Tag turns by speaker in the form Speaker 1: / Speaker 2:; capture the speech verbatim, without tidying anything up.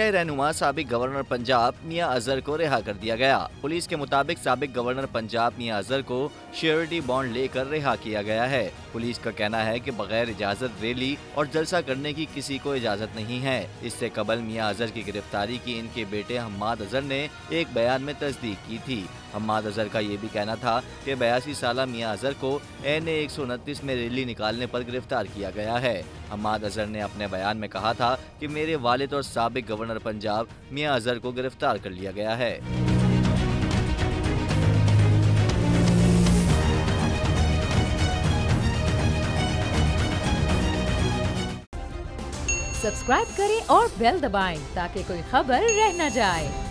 Speaker 1: PTI रहनुमा साबिक governor Punjab मियां अजहर को रिहा कर दिया गया। पुलिस के मुताबिक साबिक गवर्नर पंजाब मियां अजहर को श्योरिटी बॉन्ड लेकर रिहा किया गया है। पुलिस का कहना है कि बगैर इजाजत रैली और जलसा करने की किसी को इजाजत नहीं है। इससे कबल मियां अजहर की गिरफ्तारी की इनके बेटे हम्माद अजहर ने एक बयान में तस्दीक की थी। हम्माद अजहर का ये भी कहना था कि बयासी साल मियां अजहर को एन ए एक सौ उनतीस में रैली निकालने पर गिरफ्तार किया गया है। हम्माद अजहर ने अपने बयान में कहा था कि मेरे वालिद और साबिक गवर्नर पंजाब मियां अजहर को गिरफ्तार कर लिया गया है।
Speaker 2: सब्सक्राइब करें और बेल दबाएं ताकि कोई खबर रह न जाए।